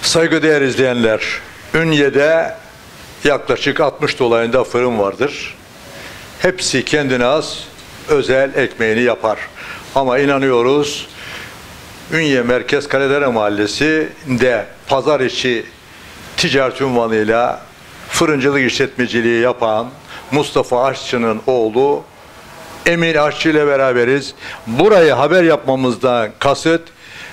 Saygıdeğer izleyenler, Ünye'de yaklaşık 60 dolayında fırın vardır. Hepsi kendine has özel ekmeğini yapar. Ama inanıyoruz, Ünye Merkez Kaledere Mahallesi'nde pazar içi ticaret unvanıyla fırıncılık işletmeciliği yapan Mustafa Aşçı'nın oğlu Emin Aşçı ile beraberiz. Burayı haber yapmamızdan kasıt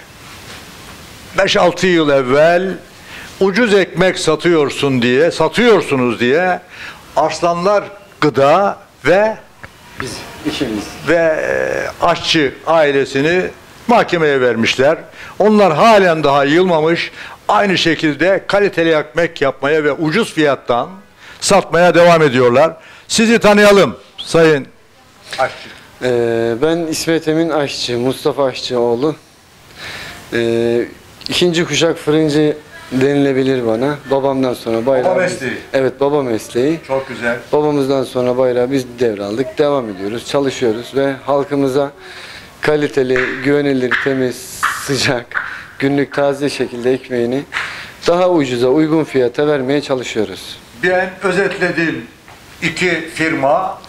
5-6 yıl evvel ucuz ekmek satıyorsunuz diye Arslanlar Gıda ve Aşçı ailesini mahkemeye vermişler. Onlar halen daha yılmamış. Aynı şekilde kaliteli ekmek yapmaya ve ucuz fiyattan satmaya devam ediyorlar. Sizi tanıyalım Sayın Aşçı. Ben İsmet Emin Aşçı, Mustafa Aşçı oğlu. İkinci kuşak fırıncı denilebilir bana. Babamdan sonra bayrağı... Baba mesleği. Evet, baba mesleği. Çok güzel. Babamızdan sonra bayrağı biz devraldık. Devam ediyoruz, çalışıyoruz ve halkımıza kaliteli, güvenilir, temiz, sıcak, günlük taze şekilde ekmeğini daha ucuza, uygun fiyata vermeye çalışıyoruz. Ben özetledim. İki firma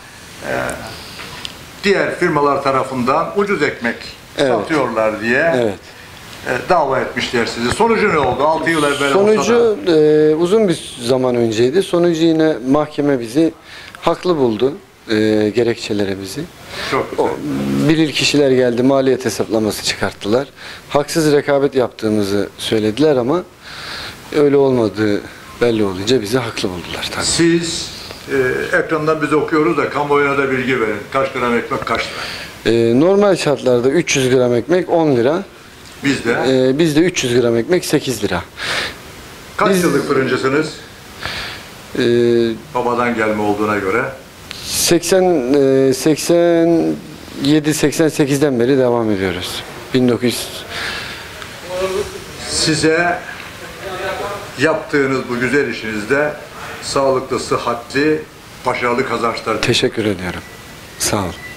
diğer firmalar tarafından ucuz ekmek satıyorlar diye dava etmişler sizi. Sonucu ne oldu? 6 yıl evvel Sonucu uzun bir zaman önceydi. Sonucu yine mahkeme bizi haklı buldu. Gerekçelerimizi. Çok güzel. Bilirkişiler geldi, maliyet hesaplaması çıkarttılar. Haksız rekabet yaptığımızı söylediler ama öyle olmadığı belli olunca bizi haklı buldular tabii. Siz ekrandan biz okuyoruz da kamuoyuna da bilgi verin. Kaç gram ekmek kaç lira? Normal şartlarda 300 gram ekmek 10 lira. Bizde? Bizde 300 gram ekmek 8 lira. Kaç yıllık fırıncısınız? Babadan gelme olduğuna göre. 87-88'den beri devam ediyoruz. 1900. Size yaptığınız bu güzel işinizde sağlıklı, sıhhatli, başarılı kazançlar. Teşekkür ediyorum. Sağ olun.